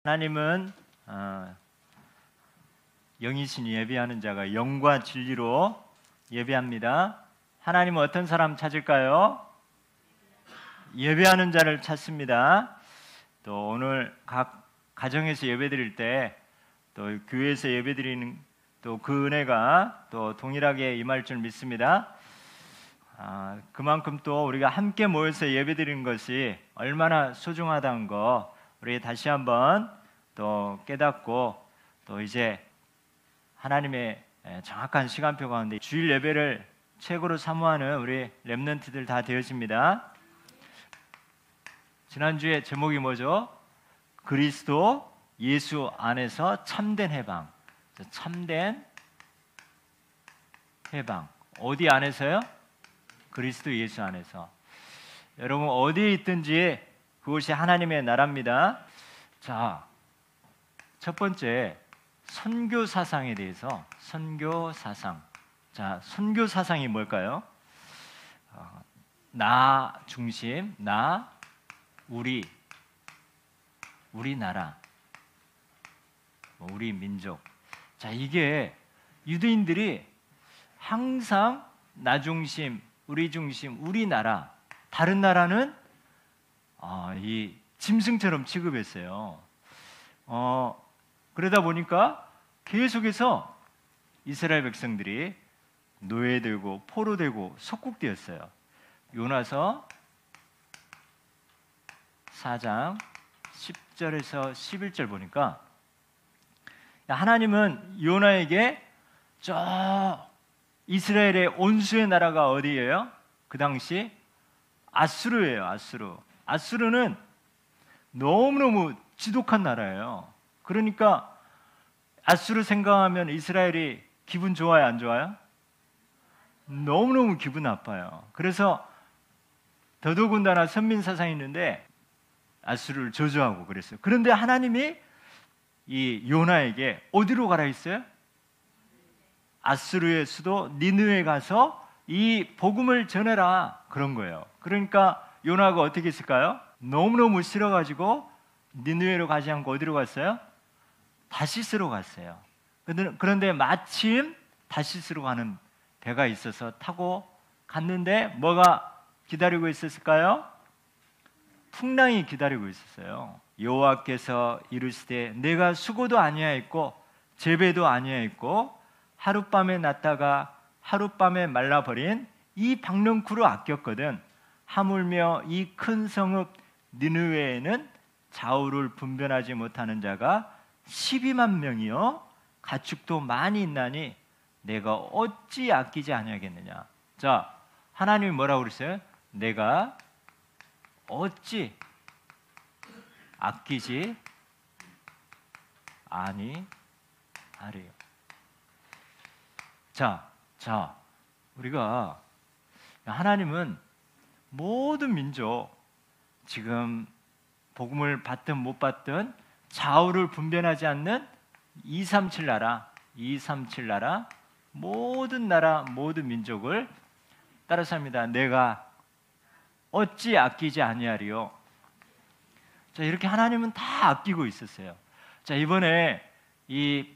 하나님은 영이신 예배하는 자가 영과 진리로 예배합니다. 하나님은 어떤 사람 찾을까요? 예배하는 자를 찾습니다. 또 오늘 각 가정에서 예배드릴 때 또 교회에서 예배드리는 또 그 은혜가 또 동일하게 임할 줄 믿습니다. 그만큼 또 우리가 함께 모여서 예배드리는 것이 얼마나 소중하다는 거 우리 다시 한번 또 깨닫고 또 이제 하나님의 정확한 시간표 가운데 주일 예배를 최고로 사모하는 우리 렘넌트들 다 되어집니다. 지난주에 제목이 뭐죠? 그리스도 예수 안에서 참된 해방. 참된 해방. 어디 안에서요? 그리스도 예수 안에서. 여러분 어디에 있든지 그곳이 하나님의 나라입니다. 자, 첫 번째 선교 사상에 대해서 선교 사상. 자, 선교 사상이 뭘까요? 나 중심, 나, 우리나라, 우리 민족. 자, 이게 유대인들이 항상 나 중심, 우리 중심, 우리나라, 다른 나라는 이 짐승처럼 취급했어요. 그러다 보니까 계속해서 이스라엘 백성들이 노예되고 포로되고 속국되었어요. 요나서 4장 10절에서 11절 보니까 하나님은 요나에게 저 이스라엘의 온수의 나라가 어디예요? 그 당시 아수르예요. 아수르는 너무너무 지독한 나라예요. 그러니까 아수르 생각하면 이스라엘이 기분 좋아요, 안 좋아요? 너무너무 기분 나빠요. 그래서 더더군다나 선민 사상이 있는데 아수르를 저주하고 그랬어요. 그런데 하나님이 이 요나에게 어디로 가라 했어요? 아수르의 수도 니느웨에 가서 이 복음을 전해라 그런 거예요. 그러니까 요나가 어떻게 했을까요? 너무너무 싫어가지고 니느웨로 가지 않고 어디로 갔어요? 다시스로 갔어요. 그런데 마침 다시스로 가는 배가 있어서 타고 갔는데 뭐가 기다리고 있었을까요? 풍랑이 기다리고 있었어요. 여호와께서 이르시되 내가 수고도 아니하였고 재배도 아니하였고 하룻밤에 났다가 하룻밤에 말라버린 이 박넝쿨을 아꼈거든. 하물며 이 큰 성읍 니느웨에는 좌우를 분별하지 못하는 자가 12만 명이요 가축도 많이 있나니 내가 어찌 아끼지 아니하겠느냐. 자, 하나님이 뭐라고 그랬어요? 내가 어찌 아끼지 아니하리요. 자, 우리가 하나님은 모든 민족 지금 복음을 받든 못 받든 좌우를 분별하지 않는 237 나라 모든 나라 모든 민족을 따라 삽니다. 내가 어찌 아끼지 아니하리요. 자, 이렇게 하나님은 다 아끼고 있었어요. 자, 이번에 이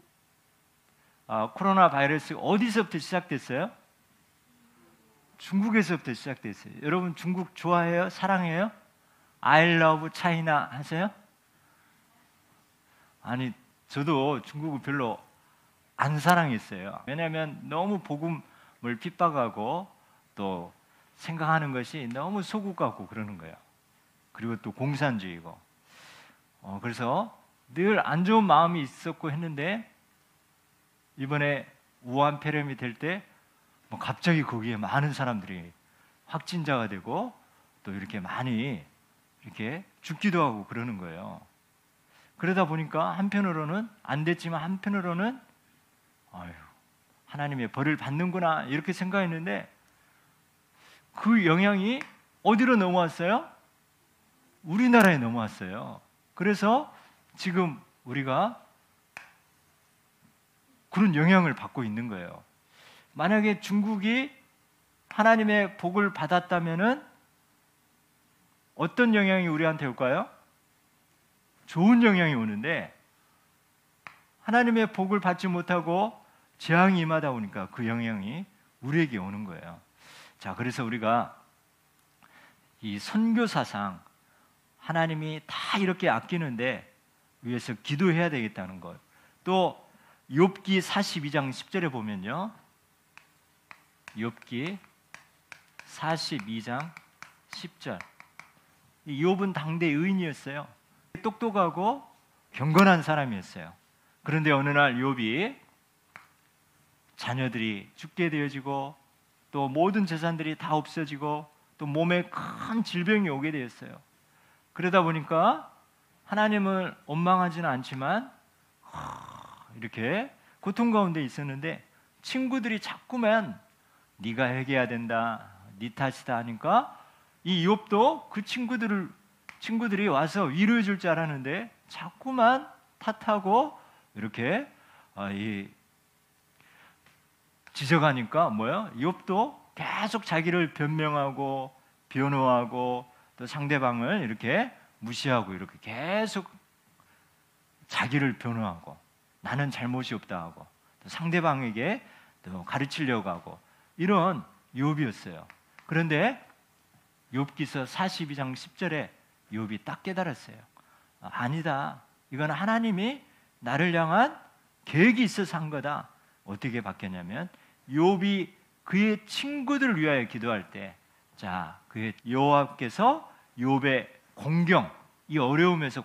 코로나 바이러스 어디서부터 시작됐어요? 중국에서부터 시작됐어요. 여러분 중국 좋아해요? 사랑해요? I love China 하세요? 아니, 저도 중국을 별로 안 사랑했어요. 왜냐하면 너무 복음을 핍박하고 또 생각하는 것이 너무 소국 같고 그러는 거예요. 그리고 또 공산주의고. 그래서 늘 안 좋은 마음이 있었고 했는데 이번에 우한 폐렴이 될 때 갑자기 거기에 많은 사람들이 확진자가 되고 또 이렇게 많이 이렇게 죽기도 하고 그러는 거예요. 그러다 보니까 한편으로는 안 됐지만 한편으로는 하나님의 벌을 받는구나 이렇게 생각했는데 그 영향이 어디로 넘어왔어요? 우리나라에 넘어왔어요. 그래서 지금 우리가 그런 영향을 받고 있는 거예요. 만약에 중국이 하나님의 복을 받았다면은 어떤 영향이 우리한테 올까요? 좋은 영향이 오는데 하나님의 복을 받지 못하고 재앙이 임하다 보니까 그 영향이 우리에게 오는 거예요. 자, 그래서 우리가 이 선교사상 하나님이 다 이렇게 아끼는데 위해서 기도해야 되겠다는 것. 또 욥기 42장 10절에 보면요, 욥기 42장 10절. 이 욥은 당대 의인이었어요. 똑똑하고 경건한 사람이었어요. 그런데 어느 날 욥이 자녀들이 죽게 되어지고 또 모든 재산들이 다 없어지고 또 몸에 큰 질병이 오게 되었어요. 그러다 보니까 하나님을 원망하지는 않지만 이렇게 고통 가운데 있었는데 친구들이 자꾸만 네가 해결해야 된다, 네 탓이다 하니까 이 욥도 그 친구들이 와서 위로해 줄 줄 알았는데 자꾸만 탓하고 이렇게 지적하니까 뭐예요? 욥도 계속 자기를 변명하고 변호하고 또 상대방을 이렇게 무시하고 이렇게 계속 자기를 변호하고 나는 잘못이 없다 하고 또 상대방에게 또 가르치려고 하고 이런 욥이었어요. 그런데 욥기서 42장 10절에 욥이 딱 깨달았어요. 아니다. 이건 하나님이 나를 향한 계획이 있어서 한 거다. 어떻게 바뀌었냐면 욥이 그의 친구들을 위하여 기도할 때, 자, 그의 여호와께서 욥의 공경, 이 어려움에서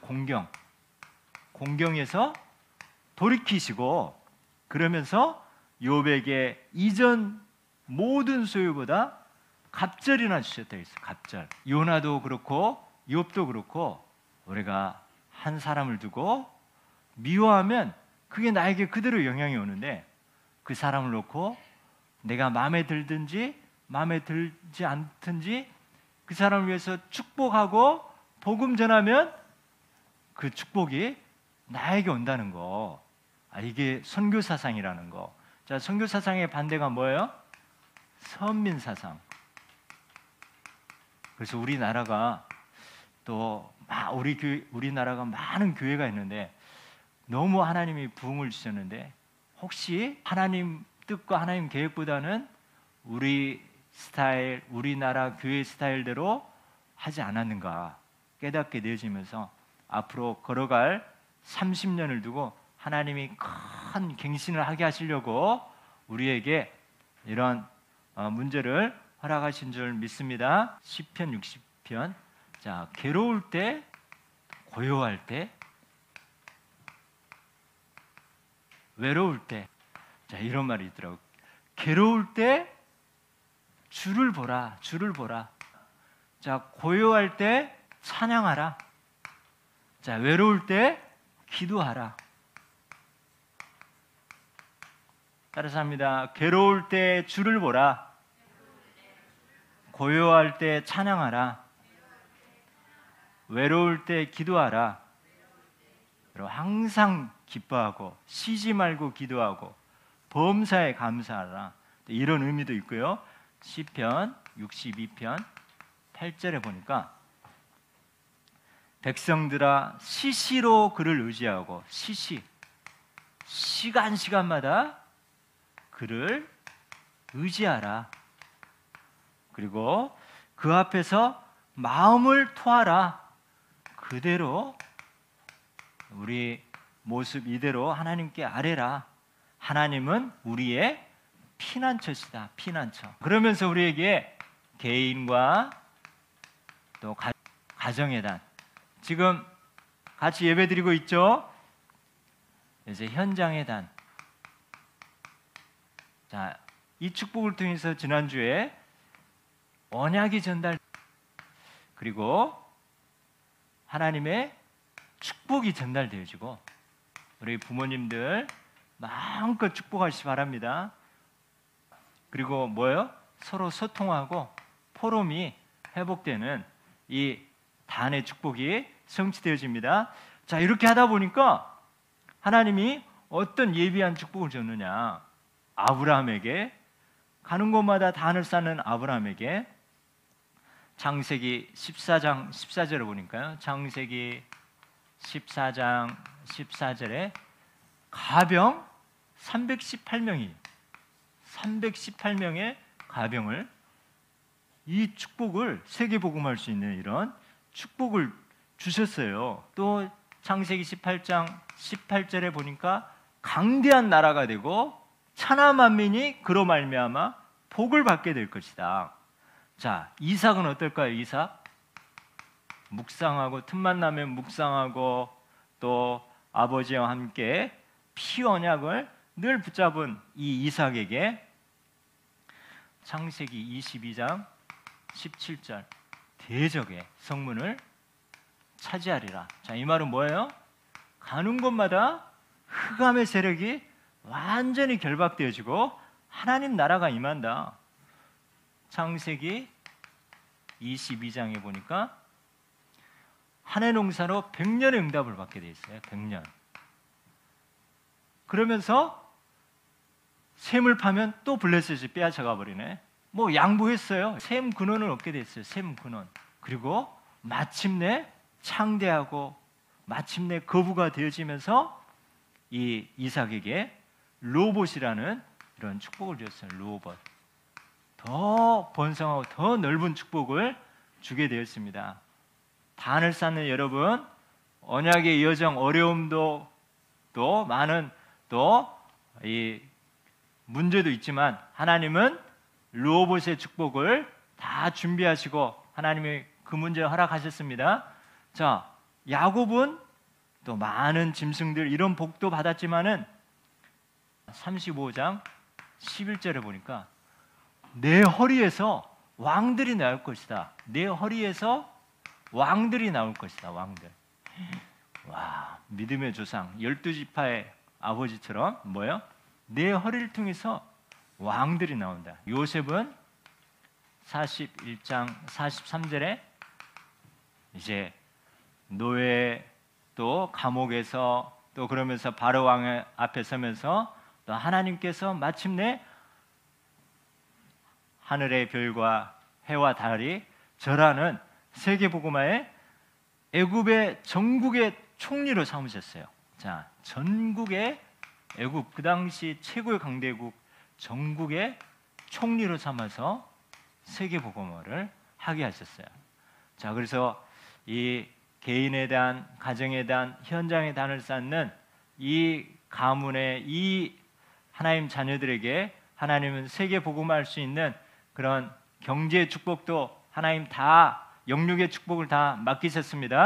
공경에서 돌이키시고 그러면서 욥에게 이전 모든 소유보다 갑절이나 주셨다 했어요. 갑절. 요나도 그렇고 욥도 그렇고 우리가 한 사람을 두고 미워하면 그게 나에게 그대로 영향이 오는데 그 사람을 놓고 내가 마음에 들든지 마음에 들지 않든지 그 사람을 위해서 축복하고 복음 전하면 그 축복이 나에게 온다는 거. 이게 선교사상이라는 거. 자, 선교사상의 반대가 뭐예요? 선민사상. 그래서 우리나라가 또 우리나라가 많은 교회가 있는데 너무 하나님이 부흥을 주셨는데 혹시 하나님 뜻과 하나님 계획보다는 우리 스타일, 우리나라 교회 스타일대로 하지 않았는가 깨닫게 되어지면서 앞으로 걸어갈 30년을 두고 하나님이 큰 갱신을 하게 하시려고 우리에게 이런 문제를 허락하신 줄 믿습니다. 시편 60편. 자, 괴로울 때, 고요할 때, 외로울 때, 자, 이런 말이 있더라고요. 괴로울 때 주를 보라, 주를 보라. 자, 고요할 때 찬양하라. 자, 외로울 때 기도하라. 따라서 합니다. 괴로울 때 주를 보라. 고요할 때 찬양하라. 외로울 때 기도하라. 그리고 항상 기뻐하고 쉬지 말고 기도하고 범사에 감사하라. 이런 의미도 있고요. 시편 62편 8절에 보니까 백성들아 시시로 그를 의지하고 시간마다 그를 의지하라. 그리고 그 앞에서 마음을 토하라. 그대로 우리 모습 이대로 하나님께 아뢰라. 하나님은 우리의 피난처시다. 피난처. 그러면서 우리에게 개인과 또 가정의 단, 지금 같이 예배드리고 있죠. 이제 현장의 단. 자, 이 축복을 통해서 지난주에 언약이 전달, 그리고 하나님의 축복이 전달되어지고 우리 부모님들 마음껏 축복하시기 바랍니다. 그리고 뭐예요? 서로 소통하고 포럼이 회복되는 이 단의 축복이 성취되어집니다. 자, 이렇게 하다 보니까 하나님이 어떤 예비한 축복을 줬느냐. 아브라함에게, 가는 곳마다 단을 쌓는 아브라함에게 창세기 14장 14절을 보니까요. 창세기 14장 14절에 가병 318명의 가병을 이 축복을 세계복음할 수 있는 이런 축복을 주셨어요. 또 창세기 18장 18절에 보니까 강대한 나라가 되고 천하 만민이 그로 말미암아 복을 받게 될 것이다. 자, 이삭은 어떨까요? 이삭 묵상하고 틈만 나면 묵상하고 또 아버지와 함께 피 언약을 늘 붙잡은 이 이삭에게 창세기 22장 17절 대적의 성문을 차지하리라. 자, 이 말은 뭐예요? 가는 곳마다 흑암의 세력이 완전히 결박되어지고 하나님 나라가 임한다. 창세기 22장에 보니까 한 해 농사로 100년의 응답을 받게 돼 있어요. 100년. 그러면서 셈을 파면 또 블레셋이 빼앗아가 버리네. 뭐 양보했어요. 셈 근원을 얻게 됐어요. 셈 근원. 그리고 마침내 창대하고 마침내 거부가 되어지면서 이 이삭에게 르호봇이라는 이런 축복을 주었어요. 르호봇. 더 번성하고 더 넓은 축복을 주게 되었습니다. 단을 쌓는 여러분, 언약의 여정 어려움도 또 많은 또 이 문제도 있지만 하나님은 르호봇의 축복을 다 준비하시고 하나님이 그 문제를 허락하셨습니다. 자, 야곱은 또 많은 짐승들 이런 복도 받았지만은 35장 11절에 보니까 내 허리에서 왕들이 나올 것이다. 내 허리에서 왕들이 나올 것이다. 왕들. 와, 믿음의 조상 12지파의 아버지처럼 뭐예요? 내 허리를 통해서 왕들이 나온다. 요셉은 41장 43절에 이제 노예 또 감옥에서 또 그러면서 바로 왕 앞에 서면서 또 하나님께서 마침내 하늘의 별과 해와 달이 절하는 세계복음화에 애굽의 전국의 총리로 삼으셨어요. 자, 전국의 애굽 그 당시 최고의 강대국 전국의 총리로 삼아서 세계복음화를 하게 하셨어요. 자, 그래서 이 개인에 대한 가정에 대한 현장의 단을 쌓는 이 가문의 이 하나님 자녀들에게 하나님은 세계복음화할 수 있는 그런 경제의 축복도 하나님 다 영육의 축복을 다 맡기셨습니다.